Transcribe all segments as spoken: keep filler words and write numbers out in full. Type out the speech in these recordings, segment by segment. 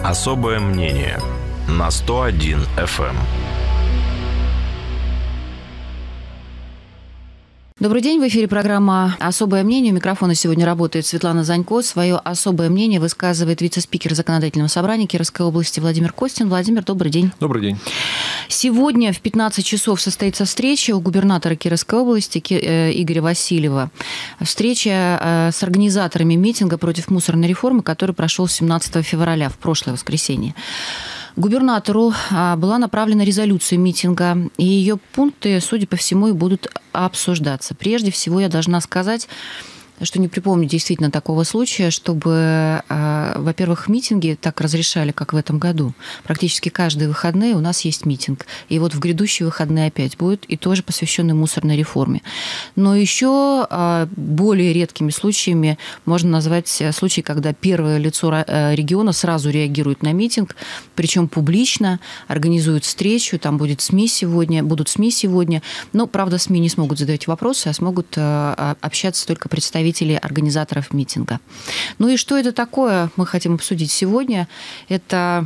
Особое мнение на сто один эф эм. Добрый день, в эфире программа «Особое мнение». У микрофона сегодня работает Светлана Занько. Свое особое мнение высказывает вице-спикер Законодательного собрания Кировской области Владимир Костин. Владимир, добрый день. Добрый день. Сегодня в пятнадцать часов состоится встреча у губернатора Кировской области Игоря Васильева. Встреча с организаторами митинга против мусорной реформы, который прошел семнадцатого февраля, в прошлое воскресенье. Губернатору была направлена резолюция митинга, и ее пункты, судя по всему, и будут обсуждаться. Прежде всего, я должна сказать, что не припомню действительно такого случая, чтобы, во-первых, митинги так разрешали, как в этом году. Практически каждые выходные у нас есть митинг. И вот в грядущие выходные опять будет, и тоже посвященный мусорной реформе. Но еще более редкими случаями можно назвать случаи, когда первое лицо региона сразу реагирует на митинг, причем публично, организует встречу, там будет СМИ сегодня, будут СМИ сегодня. Но, правда, СМИ не смогут задавать вопросы, а смогут общаться только представители организаторов митинга. Ну и что это такое, мы хотим обсудить сегодня. Это,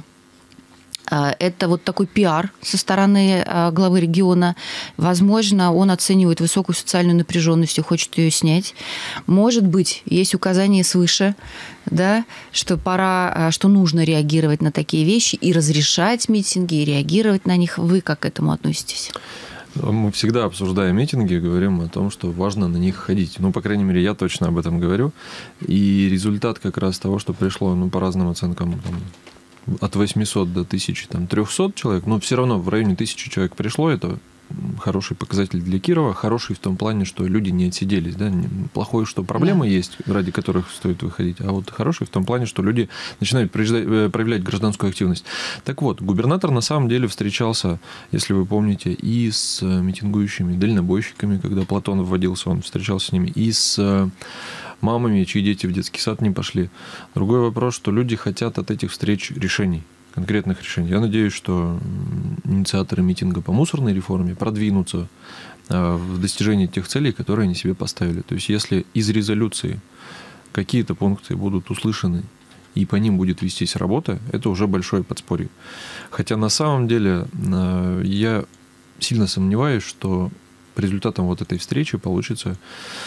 это вот такой пиар со стороны главы региона. Возможно, он оценивает высокую социальную напряженность и хочет ее снять. Может быть, есть указания свыше, да, что пора, что нужно реагировать на такие вещи и разрешать митинги, и реагировать на них. Вы как к этому относитесь? Мы всегда, обсуждая митинги, говорим о том, что важно на них ходить. Ну, по крайней мере, я точно об этом говорю. И результат как раз того, что пришло, ну, по разным оценкам, там, от восьмисот до тысячи трехсот человек, но все равно в районе тысячи человек пришло, это хороший показатель для Кирова, хороший в том плане, что люди не отсиделись, да, плохой, что проблемы да. есть, ради которых стоит выходить, а вот хороший в том плане, что люди начинают проявлять гражданскую активность. Так вот, губернатор на самом деле встречался, если вы помните, и с митингующими дальнобойщиками, когда Платон вводился, он встречался с ними, и с мамами, чьи дети в детский сад не пошли. Другой вопрос, что люди хотят от этих встреч решений, конкретных решений. Я надеюсь, что инициаторы митинга по мусорной реформе продвинутся в достижении тех целей, которые они себе поставили. То есть, если из резолюции какие-то пункты будут услышаны и по ним будет вестись работа, это уже большое подспорье. Хотя на самом деле я сильно сомневаюсь, что результатом вот этой встречи получится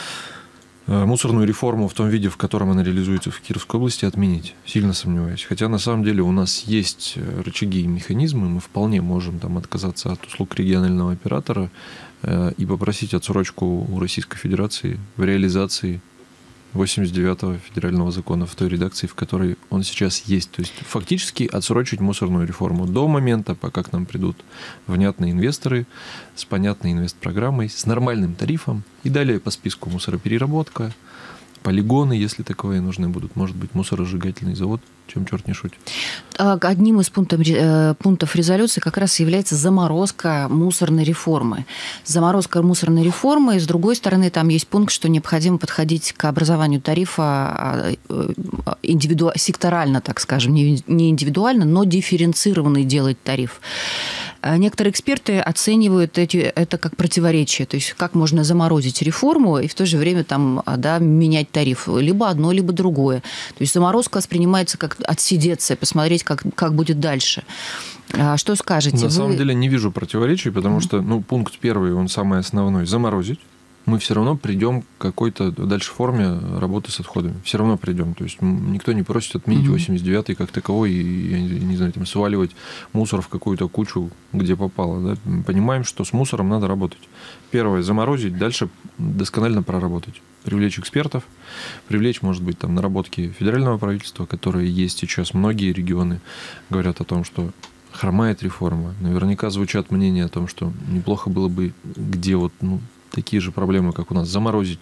мусорную реформу в том виде, в котором она реализуется в Кировской области, отменить. Сильно сомневаюсь. Хотя, на самом деле, у нас есть рычаги и механизмы, мы вполне можем там отказаться от услуг регионального оператора и попросить отсрочку у Российской Федерации в реализации восемьдесят девятого федерального закона в той редакции, в которой он сейчас есть. То есть, фактически отсрочить мусорную реформу до момента, пока к нам придут внятные инвесторы с понятной инвестпрограммой, с нормальным тарифом. И далее по списку мусоропереработка, полигоны, если таковые нужны будут. Может быть, мусоросжигательный завод, чем черт не шутит. Одним из пунктов, пунктов резолюции как раз является заморозка мусорной реформы. Заморозка мусорной реформы, и с другой стороны, там есть пункт, что необходимо подходить к образованию тарифа индивиду... секторально, так скажем, не индивидуально, но дифференцированный делать тариф. Некоторые эксперты оценивают эти, это как противоречие, то есть как можно заморозить реформу и в то же время там, да, менять тариф, либо одно, либо другое. То есть заморозка воспринимается как отсидеться, посмотреть, как, как будет дальше. Что скажете? На Вы... самом деле не вижу противоречий, потому что ну, пункт первый, он самый основной, заморозить. Мы все равно придем к какой-то дальше форме работы с отходами. Все равно придем. То есть никто не просит отменить восемьдесят девятый как таковой и, я не знаю, там, сваливать мусор в какую-то кучу, где попало. Да? Мы понимаем, что с мусором надо работать. Первое – заморозить, дальше досконально проработать. Привлечь экспертов, привлечь, может быть, там, наработки федерального правительства, которые есть сейчас. Многие регионы говорят о том, что хромает реформа. Наверняка звучат мнения о том, что неплохо было бы, где вот, ну, такие же проблемы, как у нас, заморозить.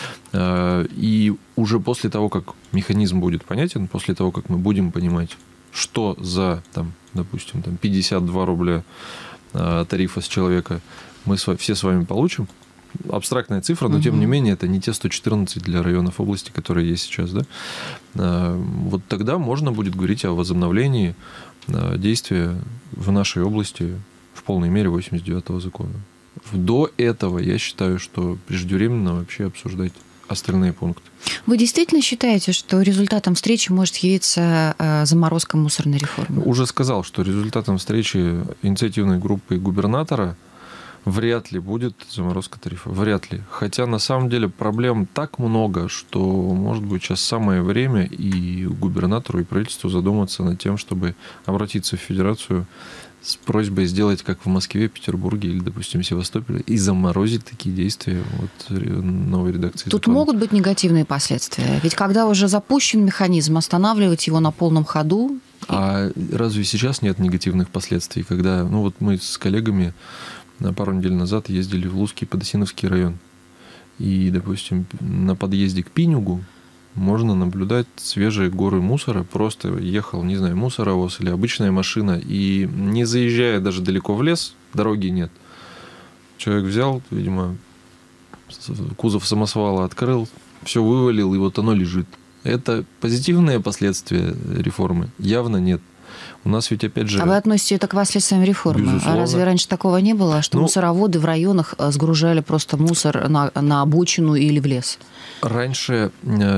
И уже после того, как механизм будет понятен, после того, как мы будем понимать, что за, там, допустим, там, пятьдесят два рубля тарифа с человека мы все с вами получим, абстрактная цифра, но, угу. тем не менее, это не те сто четырнадцать для районов области, которые есть сейчас. Да? Вот тогда можно будет говорить о возобновлении действия в нашей области в полной мере восемьдесят девятого закона. До этого я считаю, что преждевременно вообще обсуждать остальные пункты. Вы действительно считаете, что результатом встречи может явиться заморозка мусорной реформы? Уже сказал, что результатом встречи инициативной группы губернатора вряд ли будет заморозка тарифа. Вряд ли. Хотя, на самом деле, проблем так много, что, может быть, сейчас самое время и губернатору, и правительству задуматься над тем, чтобы обратиться в Федерацию с просьбой сделать, как в Москве, Петербурге или, допустим, Севастополе, и заморозить такие действия вот новой редакции Тут закона. могут быть негативные последствия. Ведь когда уже запущен механизм, останавливать его на полном ходу... А разве сейчас нет негативных последствий? Когда, ну вот мы с коллегами пару недель назад ездили в Лузский Подосиновский район. И, допустим, на подъезде к Пинюгу можно наблюдать свежие горы мусора. Просто ехал, не знаю, мусоровоз или обычная машина. И не заезжая даже далеко в лес, дороги нет. Человек взял, видимо, кузов самосвала открыл, все вывалил, и вот оно лежит. Это позитивные последствия реформы? Явно нет. У нас ведь, опять же... А вы относите это к последствиям реформы? Безусловно. А разве раньше такого не было, что ну, мусороводы в районах сгружали просто мусор на, на обочину или в лес? Раньше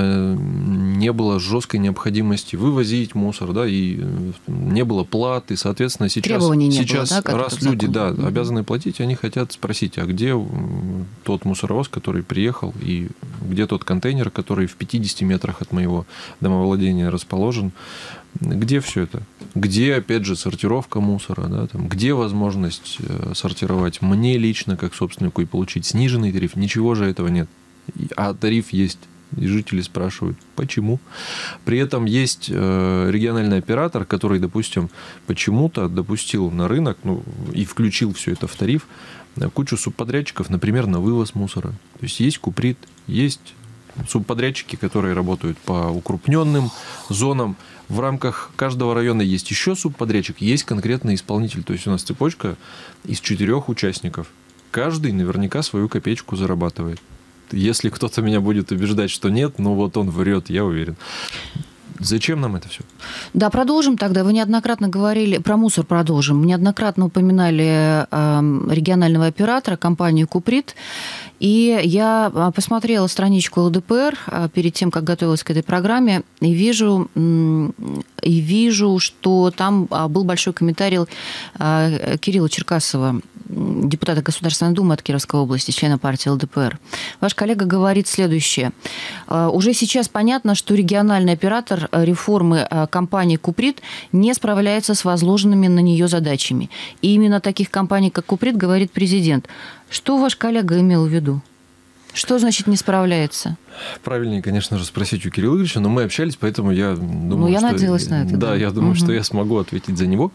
не было жесткой необходимости вывозить мусор, да, и не было платы, соответственно, сейчас, Требований не сейчас было, да, раз люди, да, mm-hmm. обязаны платить, они хотят спросить, а где тот мусоровоз, который приехал, и где тот контейнер, который в пятидесяти метрах от моего домовладения расположен, где все это? Где, опять же, сортировка мусора? Да, там, где возможность сортировать мне лично, как собственнику, и получить сниженный тариф? Ничего же этого нет. А тариф есть. И жители спрашивают, почему? При этом есть региональный оператор, который, допустим, почему-то допустил на рынок, ну, и включил все это в тариф, кучу субподрядчиков, например, на вывоз мусора. То есть есть Куприт, есть субподрядчики, которые работают по укрупненным зонам. В рамках каждого района есть еще субподрядчик, есть конкретный исполнитель. То есть у нас цепочка из четырех участников. Каждый наверняка свою копеечку зарабатывает. Если кто-то меня будет убеждать, что нет, ну вот он врет, я уверен. Зачем нам это все? Да, продолжим тогда. Вы неоднократно говорили, про мусор продолжим. Неоднократно упоминали э, регионального оператора, компанию «Куприт». И я посмотрела страничку эл дэ пэ эр перед тем, как готовилась к этой программе, и вижу, и вижу, что там был большой комментарий Кирилла Черкасова, депутата Государственной Думы от Кировской области, члена партии эл дэ пэ эр. Ваш коллега говорит следующее. Уже сейчас понятно, что региональный оператор реформы компании «Куприт» не справляется с возложенными на нее задачами. И именно таких компаний, как «Куприт», говорит президент. Что ваш коллега имел в виду? Что значит не справляется? Правильнее, конечно же, спросить у Кирилла Игоревича, но мы общались, поэтому я думаю, ну, я что... надеялась на это. Да, да. я думаю, угу. что я смогу ответить за него.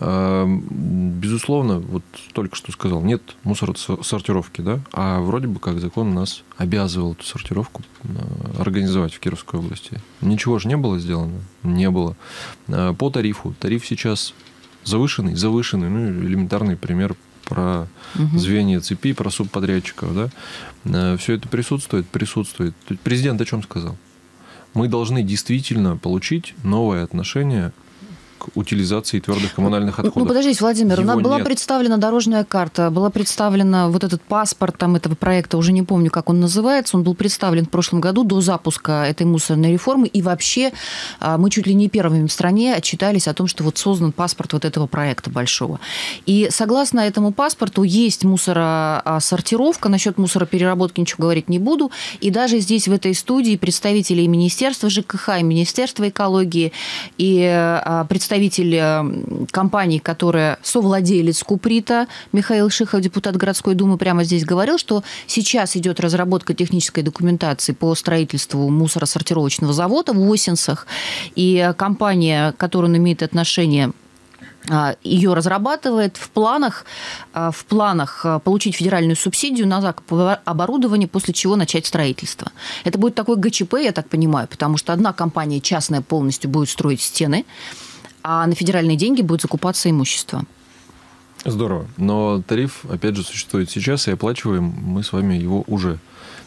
Безусловно, вот только что сказал, нет мусоросортировки, да, а вроде бы как закон нас обязывал эту сортировку организовать в Кировской области. Ничего же не было сделано? Не было. По тарифу. Тариф сейчас завышенный, завышенный, ну, элементарный пример про угу. звенья цепи, про субподрядчиков, да, все это присутствует, присутствует. Президент о чем сказал? Мы должны действительно получить новое отношение к утилизации твердых коммунальных отходов. Ну, подождите, Владимир, Его у нас была нет. представлена дорожная карта, была представлена вот этот паспорт там, этого проекта, уже не помню, как он называется, он был представлен в прошлом году до запуска этой мусорной реформы, и вообще мы чуть ли не первыми в стране отчитались о том, что вот создан паспорт вот этого проекта большого. И согласно этому паспорту есть мусоросортировка, насчет мусоропереработки ничего говорить не буду, и даже здесь в этой студии представители и Министерства жэ ка ха, и Министерства экологии, и представители Представитель компании, которая совладелец Куприта, Михаил Шихов, депутат городской думы, прямо здесь говорил, что сейчас идет разработка технической документации по строительству мусоросортировочного завода в Осинцах, и компания, к которой он имеет отношение, ее разрабатывает в планах, в планах получить федеральную субсидию на закуп оборудования, после чего начать строительство. Это будет такой гэ че пэ, я так понимаю, потому что одна компания частная полностью будет строить стены, а на федеральные деньги будет закупаться имущество. Здорово. Но тариф, опять же, существует сейчас, и оплачиваем мы с вами его уже.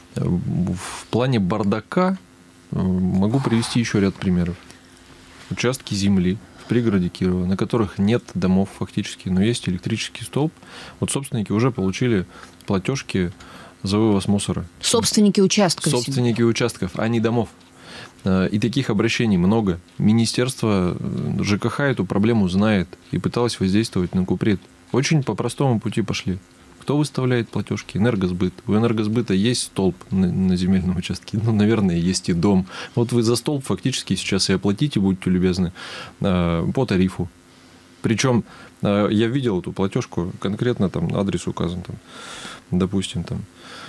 В плане бардака могу привести еще ряд примеров. Участки земли в пригороде Кирова, на которых нет домов фактически, но есть электрический столб. Вот собственники уже получили платежки за вывоз мусора. Собственники участков. Собственники себе. участков, а не домов. И таких обращений много. Министерство ЖКХ эту проблему знает и пыталось воздействовать на Куприт. Очень по простому пути пошли. Кто выставляет платежки? Энергосбыт. У энергосбыта есть столб на, на земельном участке. Ну, наверное, есть и дом. Вот вы за столб фактически сейчас и оплатите, будьте любезны, по тарифу. Причем я видел эту платежку, конкретно там адрес указан, там, допустим, там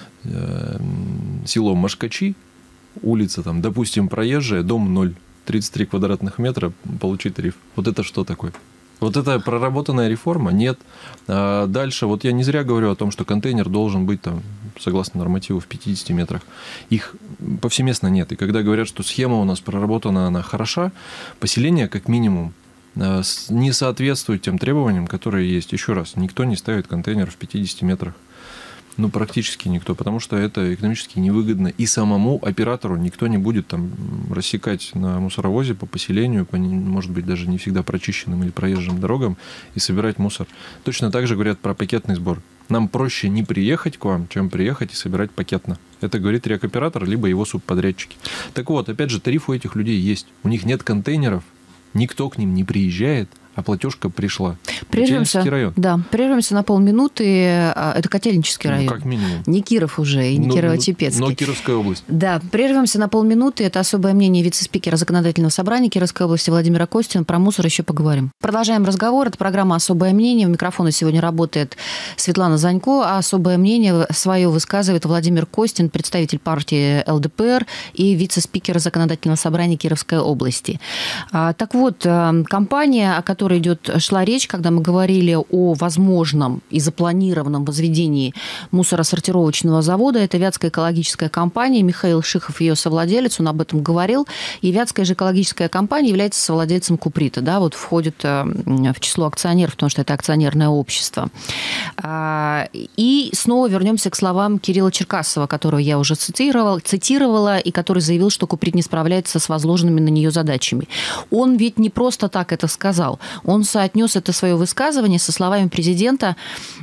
село Машкачи, улица, там, допустим, Проезжая, дом ноль, тридцать три квадратных метра, получи тариф. Вот это что такое? Вот это проработанная реформа? Нет. А дальше, вот я не зря говорю о том, что контейнер должен быть, там, согласно нормативу, в пятидесяти метрах. Их повсеместно нет. И когда говорят, что схема у нас проработана, она хороша, поселение, как минимум, не соответствует тем требованиям, которые есть. Еще раз, никто не ставит контейнер в пятидесяти метрах. Ну, практически никто, потому что это экономически невыгодно. И самому оператору никто не будет там рассекать на мусоровозе по поселению, по, может быть, даже не всегда прочищенным или проезжим дорогам, и собирать мусор. Точно так же говорят про пакетный сбор. Нам проще не приехать к вам, чем приехать и собирать пакетно. Это говорит рекоператор, либо его субподрядчики. Так вот, опять же, тариф у этих людей есть. У них нет контейнеров, никто к ним не приезжает, а платежка пришла. Прервемся, район. Да, прервемся на полминуты. Это Котельнический район. Ну, как минимум. Не Киров уже, и не но, Кирово-Чепецкий. Но Кировская область. Да, прервемся на полминуты. Это особое мнение вице-спикера Законодательного собрания Кировской области Владимира Костина. Про мусор еще поговорим. Продолжаем разговор. Это программа «Особое мнение». У микрофона сегодня работает Светлана Занько, а особое мнение свое высказывает Владимир Костин, представитель партии эл дэ пэ эр и вице-спикер Законодательного собрания Кировской области. Так вот, компания, о которой идет, шла речь, когда мы говорили о возможном и запланированном возведении мусоросортировочного завода, это Вятская экологическая компания. Михаил Шихов, ее совладелец, он об этом говорил. И Вятская же экологическая компания является совладельцем Куприта, да, вот входит в число акционеров, потому что это акционерное общество. И снова вернемся к словам Кирилла Черкасова, которого я уже цитировала, цитировала, и который заявил, что Куприт не справляется с возложенными на нее задачами. Он ведь не просто так это сказал. Он соотнес это свое высказывание со словами президента.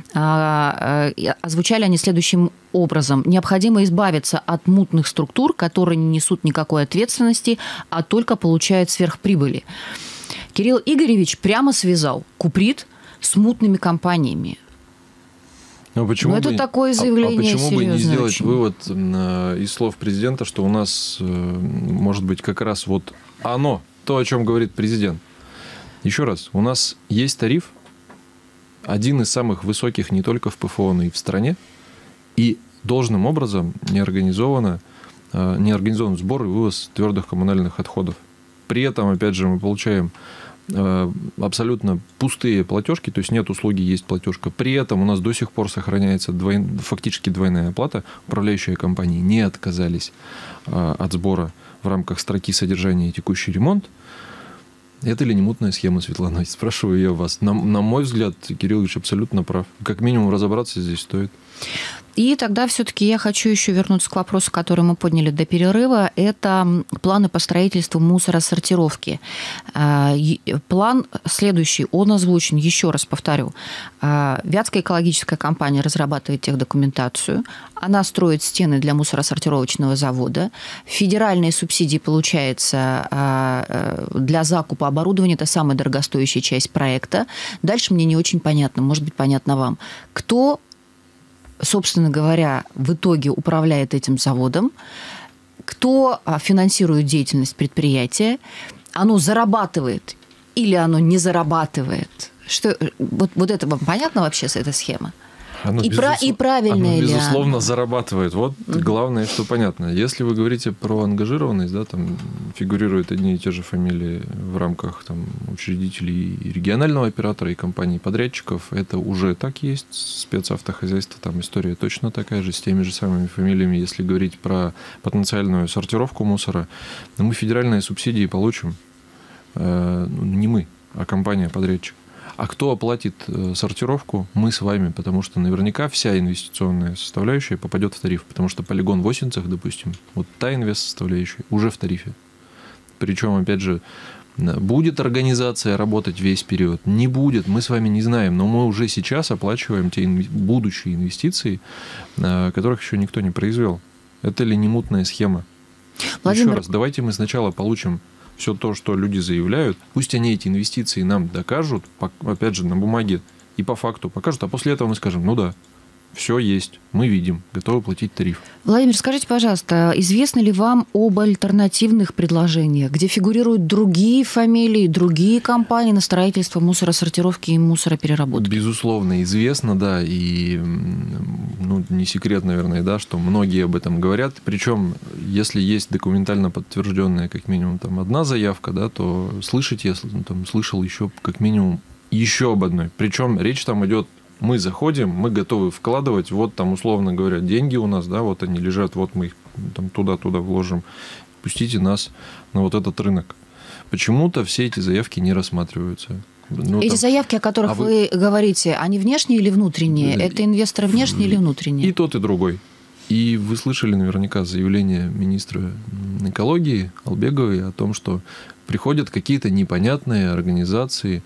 Озвучали они следующим образом. Необходимо избавиться от мутных структур, которые не несут никакой ответственности, а только получают сверхприбыли. Кирилл Игоревич прямо связал Куприт с мутными компаниями. Но почему Но это бы, такое заявление а, а почему бы не сделать очень. вывод из слов президента, что у нас, может быть, как раз вот оно, то, о чем говорит президент. Еще раз, у нас есть тариф, один из самых высоких не только в пэ эф о, но и в стране, и должным образом не организовано, не организован сбор и вывоз твердых коммунальных отходов. При этом, опять же, мы получаем абсолютно пустые платежки, то есть нет услуги, есть платежка. При этом у нас до сих пор сохраняется двой... фактически двойная оплата. Управляющие компании не отказались от сбора в рамках строки содержания и текущий ремонт. Это ли не мутная схема, Светлана? Спрашиваю я вас. На, на мой взгляд, Кирилл Ильич абсолютно прав. Как минимум разобраться здесь стоит. И тогда все-таки я хочу еще вернуться к вопросу, который мы подняли до перерыва. Это планы по строительству мусоросортировки. План следующий, он озвучен, еще раз повторю. Вятская экологическая компания разрабатывает техдокументацию. Она строит стены для мусоросортировочного завода. Федеральные субсидии, получается, для закупа оборудования. Это самая дорогостоящая часть проекта. Дальше мне не очень понятно, может быть, понятно вам. Кто, собственно говоря, в итоге управляет этим заводом, кто финансирует деятельность предприятия, оно зарабатывает или оно не зарабатывает? Что, вот, вот это вам понятно вообще, эта схема? Оно, и, безуслов... про, и правильная оно, ли безусловно, она? зарабатывает. Вот mm-hmm. главное, что понятно. Если вы говорите про ангажированность, да, там фигурируют одни и те же фамилии в рамках там, учредителей и регионального оператора, и компаний-подрядчиков, это уже так есть. Спецавтохозяйство, там история точно такая же, с теми же самыми фамилиями. Если говорить про потенциальную сортировку мусора, мы федеральные субсидии получим. Э, не мы, а компания-подрядчик. А кто оплатит сортировку? Мы с вами, потому что наверняка вся инвестиционная составляющая попадет в тариф, потому что полигон в Осинцах, допустим, вот та инвест-составляющая уже в тарифе. Причем, опять же, Будет организация работать весь период? Не будет, мы с вами не знаем, но мы уже сейчас оплачиваем те будущие инвестиции, которых еще никто не произвел. Это ли не мутная схема? Владимир... Еще раз, давайте мы сначала получим все то, что люди заявляют, пусть они эти инвестиции нам докажут, опять же, на бумаге и по факту покажут, а после этого мы скажем, ну да, все есть, мы видим, готовы платить тариф. Владимир, скажите, пожалуйста, известно ли вам об альтернативных предложениях, где фигурируют другие фамилии, другие компании на строительство мусоросортировки и мусоропереработки? Безусловно, известно, да, и ну, не секрет, наверное, да, что многие об этом говорят. Причем, если есть документально подтвержденная как минимум там одна заявка, да, то слышать я там, слышал еще как минимум еще об одной. Причем речь там идет. Мы заходим, мы готовы вкладывать, вот там, условно говоря, деньги у нас, да, вот они лежат, вот мы их там туда-туда вложим. Пустите нас на вот этот рынок. Почему-то все эти заявки не рассматриваются. Ну, эти там... заявки, о которых а вы... вы говорите, они внешние или внутренние? Да. Это инвесторы внешние или внутренние? И тот, и другой. И вы слышали наверняка заявление министра экологии Албеговой о том, что приходят какие-то непонятные организации.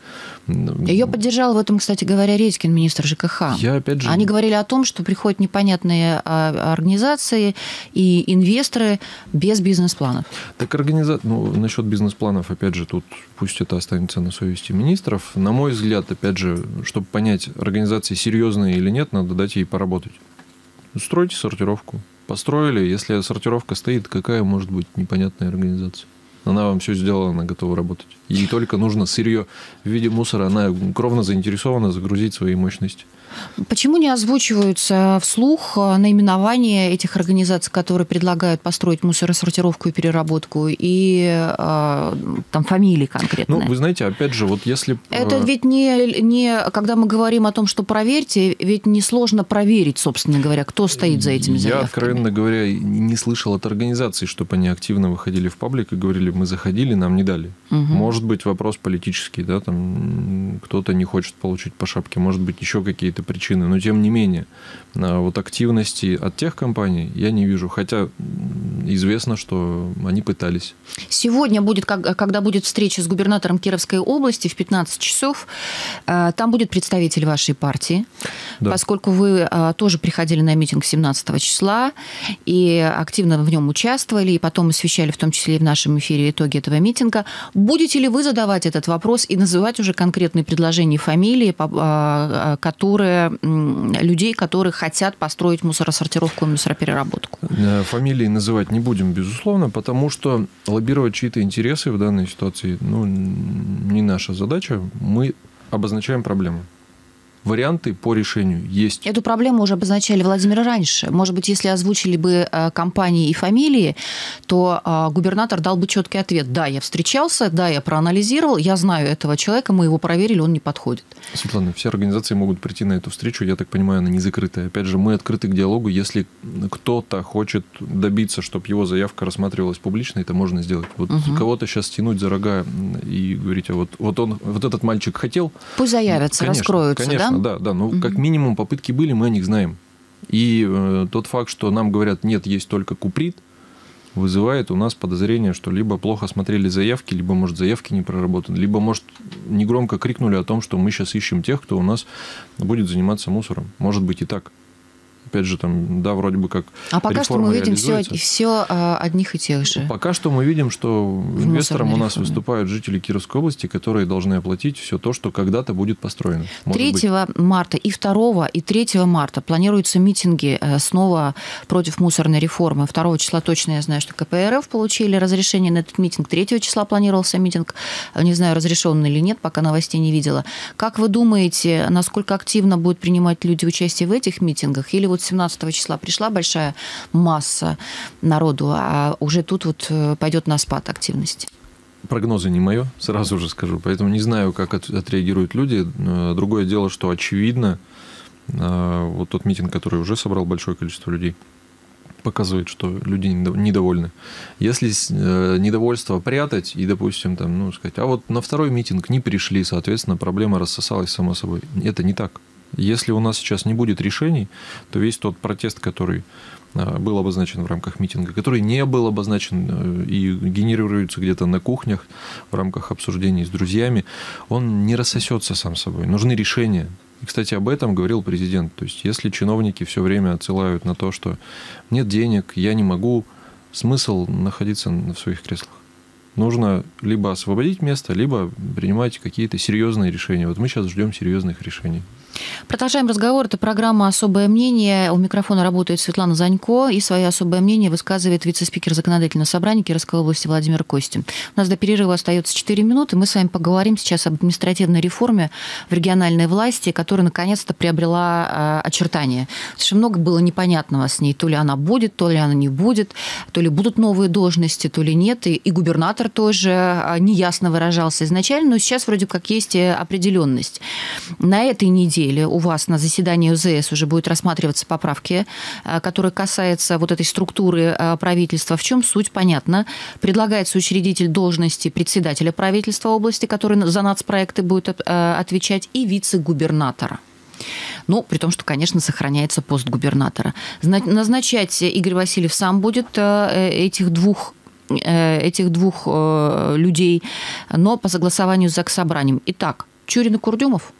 Ее поддержал в этом, кстати говоря, Редькин, министр ЖКХ. Я, опять же... Они говорили о том, что приходят непонятные организации и инвесторы без бизнес-планов. Так организа... ну, насчет бизнес-планов, опять же, тут пусть это останется на совести министров. На мой взгляд, опять же, чтобы понять, организации серьезные или нет, надо дать ей поработать. Стройте сортировку. Построили, если сортировка стоит, какая может быть непонятная организация? Она вам все сделала, она готова работать. Ей только нужно сырье в виде мусора. Она кровно заинтересована загрузить свои мощности. Почему не озвучиваются вслух наименования этих организаций, которые предлагают построить мусоросортировку и переработку, и э, там фамилии конкретные? Ну, вы знаете, опять же, вот если... Это ведь не, не... Когда мы говорим о том, что проверьте, ведь несложно проверить, собственно говоря, кто стоит за этими заявками. Я, откровенно говоря, не слышал от организаций, чтобы они активно выходили в паблик и говорили, мы заходили, нам не дали. Угу. Может быть, вопрос политический, да, там кто-то не хочет получить по шапке, может быть, еще какие-то причины, но тем не менее, вот активности от тех компаний я не вижу, хотя известно, что они пытались. Сегодня будет, когда будет встреча с губернатором Кировской области в пятнадцать часов, там будет представитель вашей партии, да. Поскольку вы тоже приходили на митинг семнадцатого числа и активно в нем участвовали, и потом освещали в том числе и в нашем эфире итоги этого митинга. Будете ли вы задавать этот вопрос и называть уже конкретные предложения и фамилии, которые людей, которые хотят построить мусоросортировку и мусоропереработку? Фамилии называть не будем, безусловно, потому что лоббировать чьи-то интересы в данной ситуации ну, не наша задача. Мы обозначаем проблему. Варианты по решению есть. Эту проблему уже обозначали, Владимир, раньше. Может быть, если озвучили бы компании и фамилии, то губернатор дал бы четкий ответ. Да, я встречался, да, я проанализировал, я знаю этого человека, мы его проверили, он не подходит. Светлана, все организации могут прийти на эту встречу, я так понимаю, она не закрытая. Опять же, мы открыты к диалогу. Если кто-то хочет добиться, чтобы его заявка рассматривалась публично, это можно сделать. Вот угу. Кого-то сейчас тянуть за рога и говорить, а вот, вот, он, вот этот мальчик хотел... Пусть заявятся, конечно, раскроются, конечно, да? Да, да, ну угу. как минимум попытки были, мы о них знаем. И э, тот факт, что нам говорят, нет, есть только Куприт, вызывает у нас подозрение, что либо плохо смотрели заявки, либо, может, заявки не проработаны, либо, может, негромко крикнули о том, что мы сейчас ищем тех, кто у нас будет заниматься мусором. Может быть и так. Опять же, там, да, вроде бы как А пока что мы видим все, все одних и тех же. Пока что мы видим, что инвестором у нас выступают жители Кировской области, которые должны оплатить все то, что когда-то будет построено. третьего марта и второго, и третьего марта планируются митинги снова против мусорной реформы. второго числа точно я знаю, что ка пэ эр эф получили разрешение на этот митинг. третьего числа планировался митинг. Не знаю, разрешенный или нет, пока новостей не видела. Как вы думаете, насколько активно будут принимать люди участие в этих митингах? Или вот семнадцатого числа пришла большая масса народу, а уже тут вот пойдет на спад активности? Прогнозы не мое, сразу же скажу. Поэтому не знаю, как отреагируют люди. Другое дело, что очевидно, вот тот митинг, который уже собрал большое количество людей, показывает, что люди недовольны. Если недовольство прятать и, допустим, там, ну, сказать, а вот на второй митинг не пришли, соответственно, проблема рассосалась сама собой. Это не так. Если у нас сейчас не будет решений, то весь тот протест, который был обозначен в рамках митинга, который не был обозначен и генерируется где-то на кухнях в рамках обсуждений с друзьями, он не рассосется сам собой. Нужны решения. И, кстати, об этом говорил президент. То есть, если чиновники все время отсылают на то, что нет денег, я не могу, смысл находиться в своих креслах. Нужно либо освободить место, либо принимать какие-то серьезные решения. Вот мы сейчас ждем серьезных решений. Продолжаем разговор. Это программа «Особое мнение». У микрофона работает Светлана Занько. И свое особое мнение высказывает вице-спикер Законодательного собрания Кировской области Владимир Костин. У нас до перерыва остается четыре минуты. Мы с вами поговорим сейчас об административной реформе в региональной власти, которая наконец-то приобрела очертания. Потому что много было непонятного с ней. То ли она будет, то ли она не будет, то ли будут новые должности, то ли нет. И, и губернатор тоже неясно выражался изначально, но сейчас вроде как есть определенность. На этой неделе у вас на заседании ОЗС уже будут рассматриваться поправки, которые касаются вот этой структуры правительства. В чем суть? Понятно. Предлагается учредитель должности председателя правительства области, который за нацпроекты будет отвечать, и вице-губернатора. Ну, при том, что, конечно, сохраняется пост губернатора. Назначать Игорь Васильев сам будет этих двух этих двух людей, но по согласованию с Заксобранием. Итак, Чурин и Курдюмов?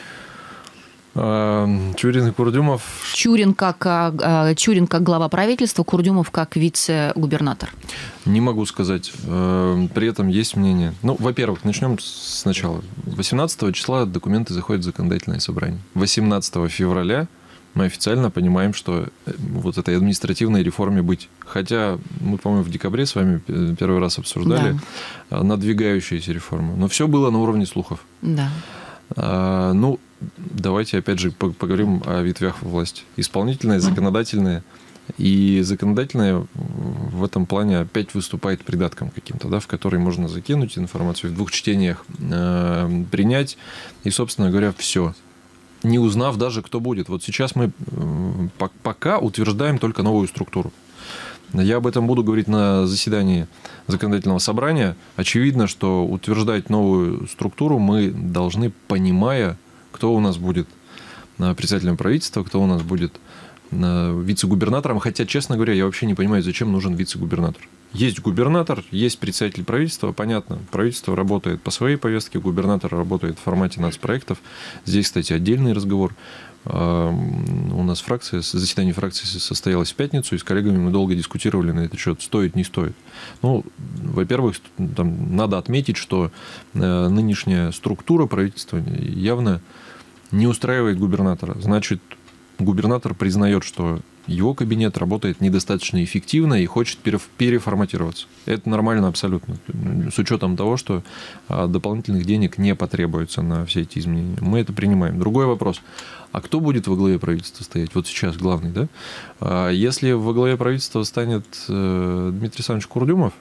Чурин и Курдюмов... Чурин как, Чурин как глава правительства, Курдюмов как вице-губернатор. Не могу сказать. При этом есть мнение. Ну, во-первых, начнем сначала. восемнадцатого числа документы заходят в законодательное собрание. восемнадцатого февраля мы официально понимаем, что вот этой административной реформе быть. Хотя мы, по-моему, в декабре с вами первый раз обсуждали да. надвигающуюся реформу. Но все было на уровне слухов. Да. А, ну, давайте опять же поговорим о ветвях власти. Исполнительная, законодательная. И законодательная в этом плане опять выступает придатком каким-то, да, в который можно закинуть информацию в двух чтениях, э, принять. И, собственно говоря, все. Не узнав даже, кто будет. Вот сейчас мы пока утверждаем только новую структуру. Я об этом буду говорить на заседании законодательного собрания. Очевидно, что утверждать новую структуру мы должны, понимая, кто у нас будет председателем правительства, кто у нас будет вице-губернатором. Хотя, честно говоря, я вообще не понимаю, зачем нужен вице-губернатор. Есть губернатор, есть председатель правительства, понятно. Правительство работает по своей повестке, губернатор работает в формате нацпроектов. Здесь, кстати, отдельный разговор. У нас фракция, заседание фракции состоялось в пятницу, и с коллегами мы долго дискутировали на этот счет, стоит, не стоит. Ну, во-первых, там надо отметить, что нынешняя структура правительства явно не устраивает губернатора. Значит, губернатор признает, что его кабинет работает недостаточно эффективно и хочет переформатироваться. Это нормально абсолютно, с учетом того, что дополнительных денег не потребуется на все эти изменения. Мы это принимаем. Другой вопрос. А кто будет во главе правительства стоять? Вот сейчас главный, да? Если во главе правительства станет Дмитрий Александрович Курдюмов,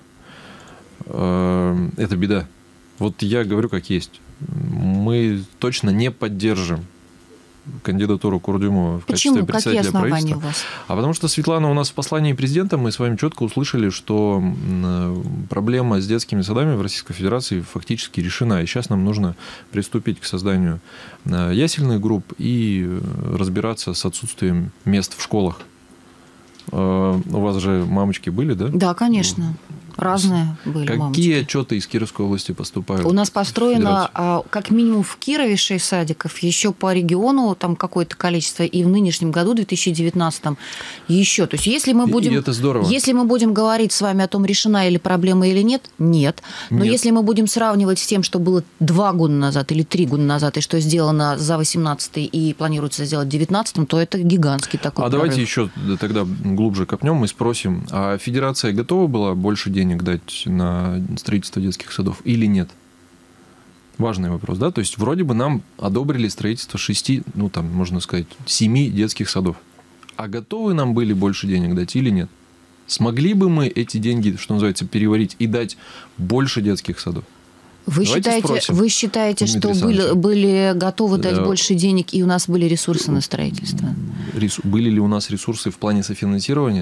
это беда. Вот я говорю как есть. Мы точно не поддержим кандидатуру Курдюмова в качестве председателя Какие основания правительства. У вас? А потому что, Светлана, у нас в послании президента мы с вами четко услышали, что проблема с детскими садами в Российской Федерации фактически решена. И сейчас нам нужно приступить к созданию ясельных групп и разбираться с отсутствием мест в школах. У вас же мамочки были, да? Да, конечно. Разные были Какие мамочки. отчеты из Кировской области поступают? У нас построено как минимум в Кирове шесть садиков, еще по региону там какое-то количество, и в нынешнем году, две тысячи девятнадцатом, еще. То есть, если мы будем, и это здорово. Если мы будем говорить с вами о том, решена или проблема или нет, нет. Но нет. Если мы будем сравнивать с тем, что было два года назад или три года назад, и что сделано за восемнадцатый и планируется сделать в девятнадцатом, то это гигантский такой А прорыв. давайте еще тогда глубже копнем и спросим, а федерация готова была больше денег дать на строительство детских садов или нет? Важный вопрос, да? То есть, вроде бы нам одобрили строительство шести, ну, там, можно сказать, семи детских садов. А готовы нам были больше денег дать или нет? Смогли бы мы эти деньги, что называется, переварить и дать больше детских садов? Вы считаете, вы считаете, что были, были готовы дать да. больше денег, и у нас были ресурсы на строительство? Ресу... Были ли у нас ресурсы в плане софинансирования?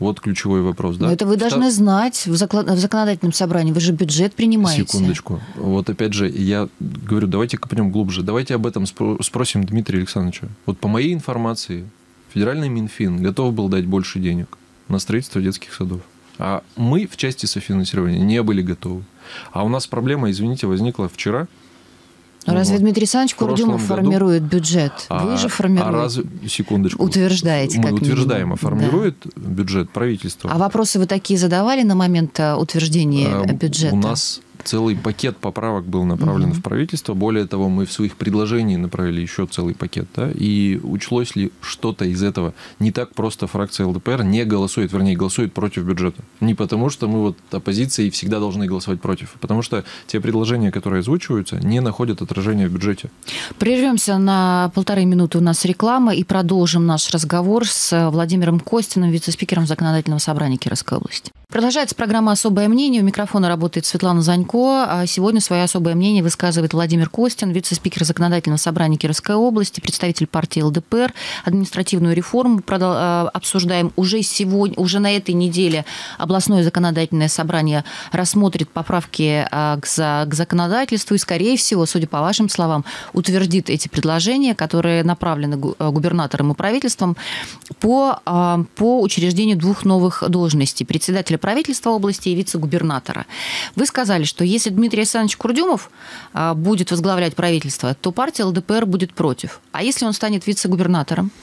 Вот ключевой вопрос. Да? Но это вы Втор... должны знать в, заклад... в законодательном собрании. Вы же бюджет принимаете. Секундочку. Вот опять же, я говорю, давайте копнем глубже. Давайте об этом спросим Дмитрия Александровича. Вот по моей информации, федеральный Минфин готов был дать больше денег на строительство детских садов. А мы в части софинансирования не были готовы. А у нас проблема, извините, возникла вчера. Разве вот. Дмитрий Александрович Курдюмов формирует бюджет? А, Вы же формируете. А раз... Секундочку. Утверждаете, Мы как утверждаем, минимум. а формирует да. бюджет правительство. А вопросы вы такие задавали на момент утверждения а, бюджета? У нас целый пакет поправок был направлен угу. в правительство. Более того, мы в своих предложениях направили еще целый пакет. Да? И учлось ли что-то из этого? Не так просто фракция эл дэ пэ эр не голосует, вернее, голосует против бюджета. Не потому, что мы вот оппозиция и всегда должны голосовать против. Потому что те предложения, которые озвучиваются, не находят отражения в бюджете. Прервемся на полторы минуты, у нас реклама, и продолжим наш разговор с Владимиром Костиным, вице-спикером Законодательного собрания Кировской области. Продолжается программа «Особое мнение». У микрофона работает Светлана Занько. А сегодня свое особое мнение высказывает Владимир Костин, вице-спикер Законодательного собрания Кировской области, представитель партии эл дэ пэ эр. Административную реформу обсуждаем уже сегодня, уже на этой неделе. Областное законодательное собрание рассмотрит поправки к законодательству и, скорее всего, судя по вашим словам, утвердит эти предложения, которые направлены губернатором и правительством по, по учреждению двух новых должностей: председателя правительства области и вице-губернатора. Вы сказали, что если Дмитрий Александрович Курдюмов будет возглавлять правительство, то партия эл дэ пэ эр будет против. А если он станет вице-губернатором?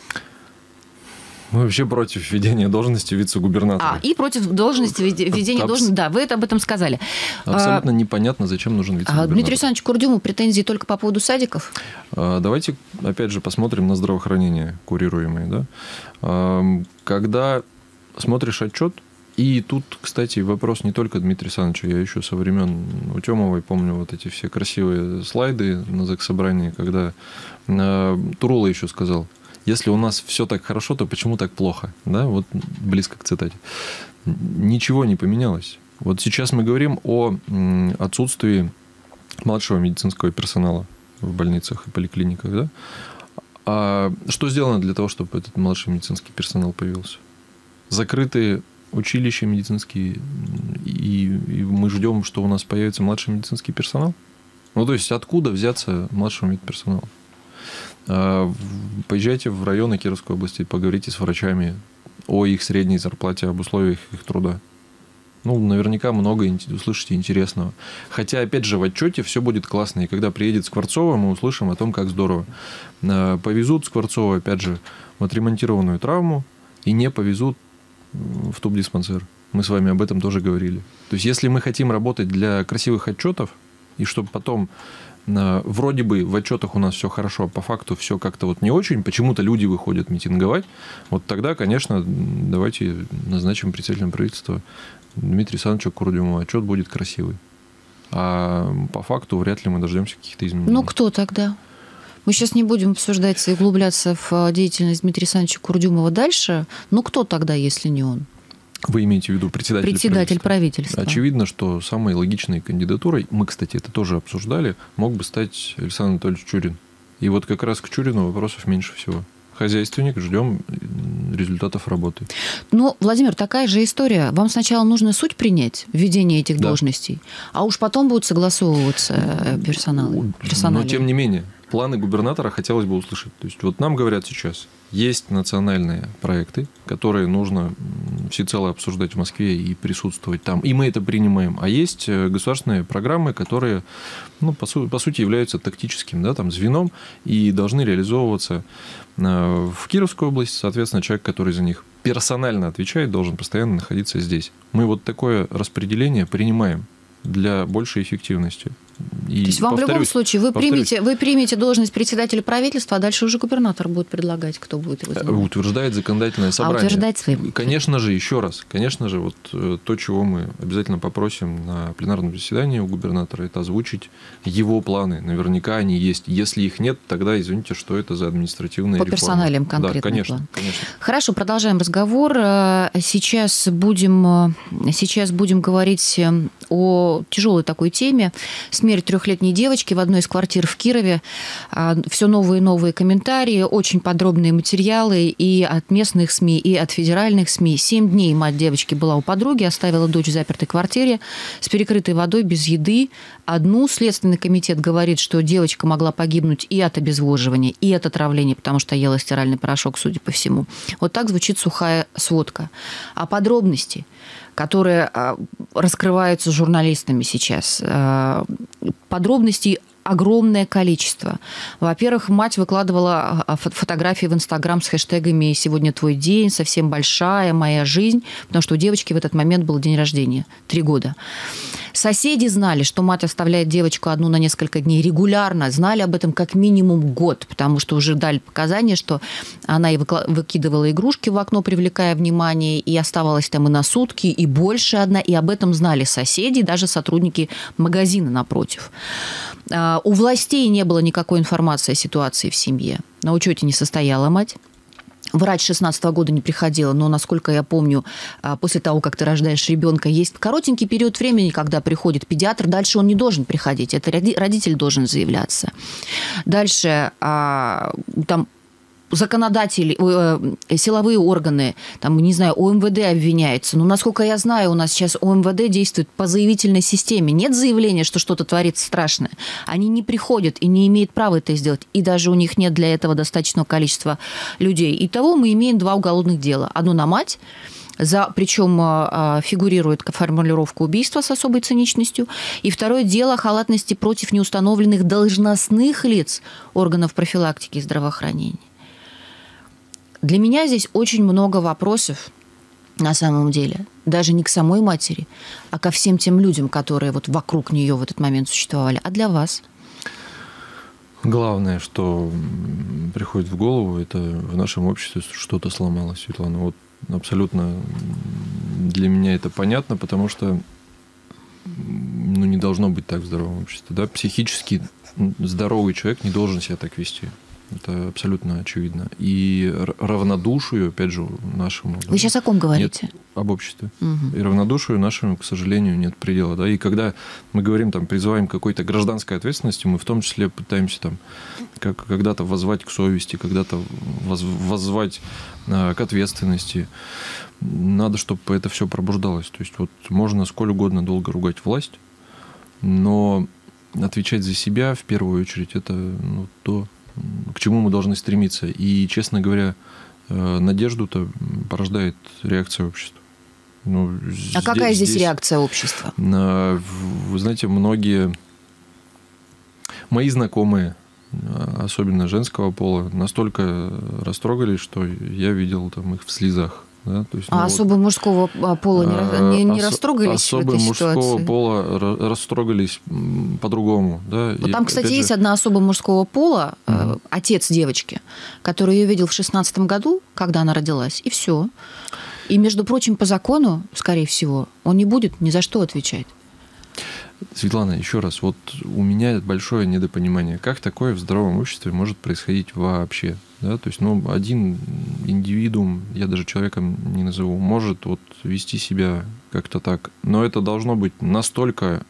Мы вообще против введения должности вице-губернатора. А, и против должности введения Абс... должности. Да, вы это об этом сказали. Абсолютно а... непонятно, зачем нужен вице-губернатор. Дмитрий Александрович Курдюмов претензии только по поводу садиков? Давайте, опять же, посмотрим на здравоохранение курируемое. Да? Когда смотришь отчет, и тут, кстати, вопрос не только Дмитрия Александровича. Я еще со времен Утемовой помню вот эти все красивые слайды на заксобрании, когда Турола еще сказал: если у нас все так хорошо, то почему так плохо? Да? Вот близко к цитате. Ничего не поменялось. Вот сейчас мы говорим о отсутствии младшего медицинского персонала в больницах и поликлиниках. Да? А что сделано для того, чтобы этот младший медицинский персонал появился? Закрытые училища медицинские, и, и мы ждем, что у нас появится младший медицинский персонал? Ну, то есть, откуда взяться младшему медперсоналу? Поезжайте в районы Кировской области, поговорите с врачами о их средней зарплате, об условиях их труда. Ну, наверняка много услышите интересного. Хотя, опять же, в отчете все будет классно. И когда приедет Скворцова, мы услышим о том, как здорово. Повезут Скворцова, опять же, в отремонтированную травму и не повезут в тубдиспансер. Мы с вами об этом тоже говорили. То есть, если мы хотим работать для красивых отчетов, и чтобы потом вроде бы в отчетах у нас все хорошо, а по факту все как-то вот не очень, почему-то люди выходят митинговать, вот тогда, конечно, давайте назначим председателем правительства Дмитрия Александровича Курдюмова. Отчет будет красивый. А по факту вряд ли мы дождемся каких-то изменений. Ну, кто тогда? Мы сейчас не будем обсуждать и углубляться в деятельность Дмитрия Александровича Курдюмова дальше. Ну, кто тогда, если не он? Вы имеете в виду председатель, председатель правительства? правительства. Очевидно, что самой логичной кандидатурой, мы, кстати, это тоже обсуждали, мог бы стать Александр Анатольевич Чурин. И вот как раз к Чурину вопросов меньше всего. Хозяйственник, ждем результатов работы. Ну, Владимир, такая же история. Вам сначала нужно суть принять, введение этих да. должностей, а уж потом будут согласовываться персоналы. Но, тем не менее, планы губернатора хотелось бы услышать. То есть, вот нам говорят сейчас, есть национальные проекты, которые нужно всецело обсуждать в Москве и присутствовать там. И мы это принимаем. А есть государственные программы, которые, ну, по, су- по сути, являются тактическим, да, там, звеном и должны реализовываться в Кировской области. Соответственно, человек, который за них персонально отвечает, должен постоянно находиться здесь. Мы вот такое распределение принимаем для большей эффективности. И то есть вам в любом случае вы примете, вы примете должность председателя правительства, а дальше уже губернатор будет предлагать, кто будет его занимать. Утверждает законодательное собрание. А утверждать свои. Конечно же, еще раз, конечно же, вот то, чего мы обязательно попросим на пленарном заседании у губернатора, это озвучить его планы. Наверняка они есть. Если их нет, тогда извините, что это за административные реформы. По персоналиям конкретный да, конечно, план. Конечно. Хорошо, продолжаем разговор. Сейчас будем, сейчас будем говорить о тяжелой такой теме. СМИ смерть трехлетней девочки в одной из квартир в Кирове. Все новые и новые комментарии, очень подробные материалы и от местных СМИ, и от федеральных СМИ. Семь дней мать девочки была у подруги, оставила дочь в запертой квартире с перекрытой водой, без еды. Одну. Следственный комитет говорит, что девочка могла погибнуть и от обезвоживания, и от отравления, потому что ела стиральный порошок, судя по всему. Вот так звучит сухая сводка. А подробности, которые раскрываются журналистами сейчас, подробностей огромное количество. Во-первых, мать выкладывала фотографии в Инстаграм с хэштегами «Сегодня твой день», «Совсем большая», «Моя жизнь», потому что у девочки в этот момент был день рождения, три года. Соседи знали, что мать оставляет девочку одну на несколько дней регулярно, знали об этом как минимум год, потому что уже дали показания, что она и выкидывала игрушки в окно, привлекая внимание, и оставалась там и на сутки, и больше одна, и об этом знали соседи, даже сотрудники магазина напротив. У властей не было никакой информации о ситуации в семье. На учете не состояла мать. Врач шестнадцатого года не приходила, но, насколько я помню, после того, как ты рождаешь ребенка, есть коротенький период времени, когда приходит педиатр, дальше он не должен приходить, это родитель должен заявляться. Дальше там законодатели, силовые органы, там, не знаю, ОМВД обвиняется. Но, насколько я знаю, у нас сейчас ОМВД действует по заявительной системе. Нет заявления, что что-то творится страшное. Они не приходят и не имеют права это сделать. И даже у них нет для этого достаточного количества людей. Итого мы имеем два уголовных дела. Одно на мать, за, причем фигурирует формулировка убийства с особой циничностью. И второе дело о халатности против неустановленных должностных лиц органов профилактики и здравоохранения. Для меня здесь очень много вопросов, на самом деле, даже не к самой матери, а ко всем тем людям, которые вот вокруг нее в этот момент существовали. А для вас? Главное, что приходит в голову, это в нашем обществе что-то сломалось, Светлана. Вот абсолютно для меня это понятно, потому что ну, не должно быть так в здоровом обществе. Да? Психически здоровый человек не должен себя так вести. Это абсолютно очевидно. И равнодушию, опять же, нашему... Вы да, сейчас о ком говорите? Нет, об обществе. Угу. И равнодушию нашему, к сожалению, нет предела. Да? И когда мы говорим, там, призываем к какой-то гражданской ответственности, мы в том числе пытаемся там, как, когда-то воззвать к совести, когда-то воз, воззвать а, к ответственности. Надо, чтобы это все пробуждалось. То есть вот можно сколь угодно долго ругать власть, но отвечать за себя в первую очередь это ну, то, к чему мы должны стремиться. И, честно говоря, надежду-то порождает реакция общества. Ну, а здесь, какая здесь, здесь реакция общества? Вы знаете, многие мои знакомые, особенно женского пола, настолько растрогались, что я видел там их в слезах. Да? То есть, а ну, особо вот, мужского пола не, не, не ос, растрогались особо в этой мужского ситуации? пола растрогались по-другому. Да? Вот там, кстати, же... есть одна особа мужского пола, mm-hmm. отец девочки, который ее видел в шестнадцатом году, когда она родилась, и все. И, между прочим, по закону, скорее всего, он не будет ни за что отвечать. Светлана, еще раз, вот у меня большое недопонимание, как такое в здоровом обществе может происходить вообще? Да? То есть, ну, один индивидуум, я даже человеком не назову, может вот вести себя как-то так, но это должно быть настолько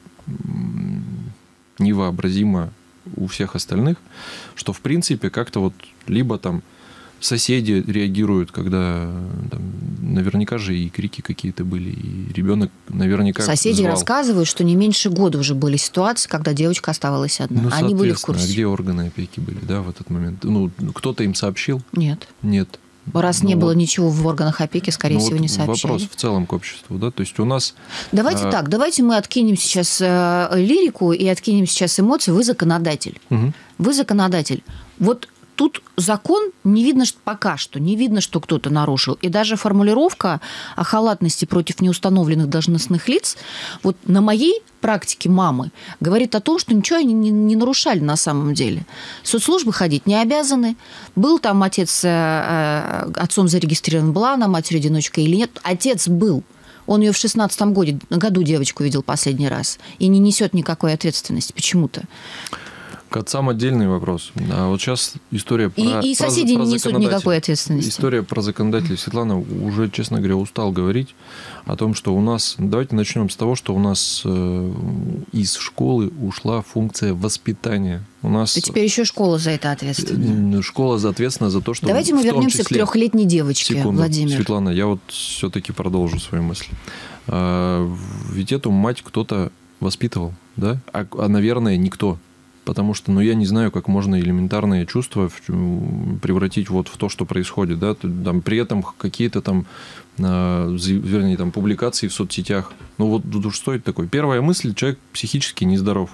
невообразимо у всех остальных, что, в принципе, как-то вот либо там соседи реагируют, когда там, наверняка же и крики какие-то были, и ребенок наверняка Соседи звал. Рассказывают, что не меньше года уже были ситуации, когда девочка оставалась одна. Ну, они были в курсе. А где органы опеки были, да, в этот момент? Ну, кто-то им сообщил? Нет. Нет. Раз ну, не вот, было ничего в органах опеки, скорее ну, всего, вот не сообщали. Вопрос в целом к обществу, да, то есть у нас... Давайте а... так, давайте мы откинем сейчас э, лирику и откинем сейчас эмоции. Вы законодатель. Угу. Вы законодатель. Вот тут закон не видно пока что, не видно, что кто-то нарушил. И даже формулировка о халатности против неустановленных должностных лиц, вот на моей практике мамы, говорит о том, что ничего они не, не нарушали на самом деле. Соцслужбы ходить не обязаны. Был там отец, э, отцом зарегистрирован, была она матерью-одиночкой или нет. Отец был. Он ее в шестнадцатом году девочку видел последний раз. И не несет никакой ответственности почему-то. К отцам отдельный вопрос. А вот сейчас история про... И, и про, соседи про не несут никакой ответственности. История про законодателей. Светлана, уже, честно говоря, устал говорить о том, что у нас... Давайте начнем с того, что у нас э, из школы ушла функция воспитания. У нас... И теперь еще школа за это ответственна. Школа ответственна за то, что... Давайте мы вернемся числе... к трехлетней девочке, Секунду, Владимир. Светлана, я вот все-таки продолжу свою мысль. А, ведь эту мать кто-то воспитывал, да? А, а, наверное, никто. Потому что, ну, я не знаю, как можно элементарные чувства превратить вот в то, что происходит, да, там, при этом какие-то там, вернее, там, публикации в соцсетях. Ну, вот тут что это такое? Первая мысль, человек психически нездоров.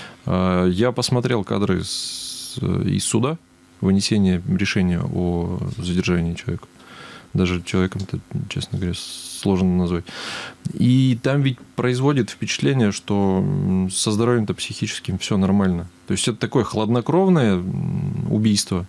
Я посмотрел кадры из, из суда, вынесения решения о задержании человека. Даже человеком-то, честно говоря, сложно назвать. И там ведь производит впечатление, что со здоровьем-то психическим все нормально. То есть это такое хладнокровное убийство.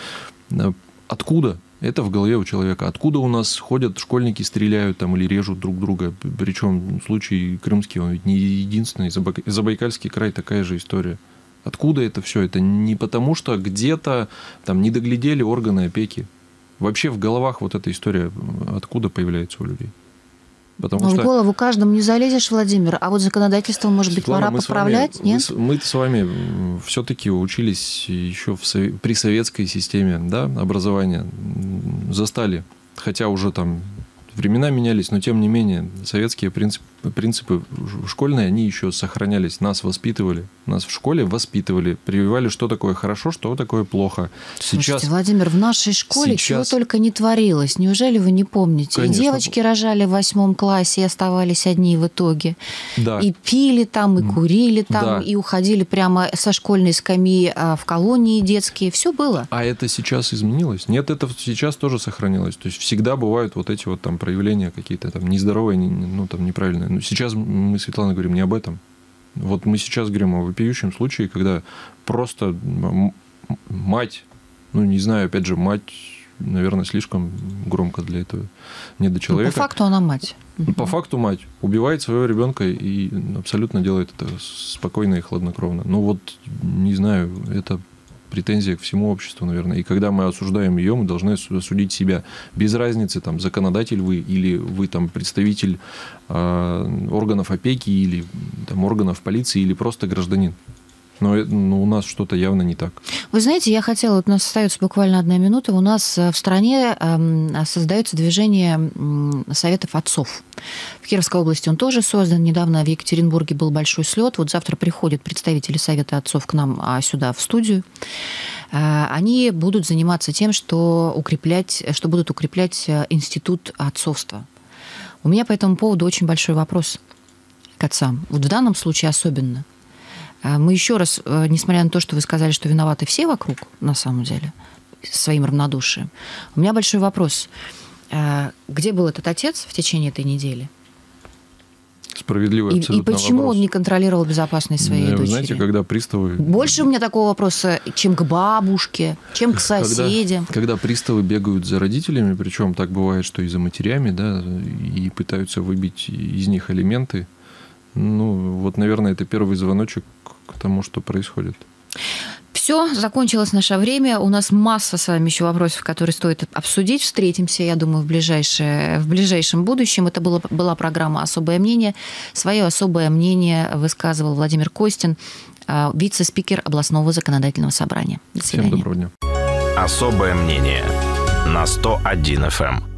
Откуда? Это в голове у человека. Откуда у нас ходят школьники, стреляют там или режут друг друга? Причем случай крымский, он ведь не единственный. Забайкальский край такая же история. Откуда это все? Это не потому, что где-то там не доглядели органы опеки. Вообще в головах вот эта история откуда появляется у людей? Потому Но что... в голову каждому не залезешь, Владимир, а вот законодательство, может быть, Светлана, пора поправлять, вами, нет? Мы-то с вами все-таки учились еще в, при советской системе, да, образования, застали, хотя уже там времена менялись, но тем не менее советские принципы, принципы школьные, они еще сохранялись. Нас воспитывали, нас в школе воспитывали, прививали, что такое хорошо, что такое плохо. Слушайте, сейчас, Владимир, в нашей школе сейчас... чего только не творилось. Неужели вы не помните? Конечно. И девочки рожали в восьмом классе и оставались одни в итоге. Да. И пили там, и курили там, Да. и уходили прямо со школьной скамьи в колонии детские. Все было. А это сейчас изменилось? Нет, это сейчас тоже сохранилось. То есть всегда бывают вот эти вот там проявления какие-то там нездоровые, ну там неправильные. Но сейчас мы, Светлана, говорим не об этом. Вот мы сейчас говорим о вопиющем случае, когда просто мать, ну не знаю, опять же, мать, наверное, слишком громко для этого недочеловека. Ну, по факту она мать. По факту мать убивает своего ребенка и абсолютно делает это спокойно и хладнокровно. Ну вот, не знаю, это претензия к всему обществу, наверное. И когда мы осуждаем ее, мы должны осудить себя. Без разницы, там, законодатель вы или вы там представитель э, органов опеки или там, органов полиции или просто гражданин. Но, но у нас что-то явно не так. Вы знаете, я хотела, вот у нас остается буквально одна минута, у нас в стране создается движение советов отцов. В Кировской области он тоже создан. Недавно в Екатеринбурге был большой слет. Вот завтра приходят представители совета отцов к нам сюда, в студию. Они будут заниматься тем, что, укреплять, что будут укреплять институт отцовства. У меня по этому поводу очень большой вопрос к отцам. Вот в данном случае особенно. Мы еще раз, несмотря на то, что вы сказали, что виноваты все вокруг, на самом деле, своим равнодушием, у меня большой вопрос. Где был этот отец в течение этой недели? Справедливый и, абсолютно и почему вопрос. Он не контролировал безопасность своей Вы дочери? знаете, когда приставы... Больше у меня такого вопроса, чем к бабушке, чем к соседям. Когда, когда приставы бегают за родителями, причем так бывает, что и за матерями, да, и пытаются выбить из них алименты, ну, вот, наверное, это первый звоночек к тому, что происходит. Все, закончилось наше время. У нас масса с вами еще вопросов, которые стоит обсудить. Встретимся, я думаю, в, ближайшее, в ближайшем будущем. Это была, была программа «Особое мнение». Свое особое мнение высказывал Владимир Костин, вице-спикер областного законодательного собрания. До свидания. Всем доброго дня. «Особое мнение» на сто один эф эм.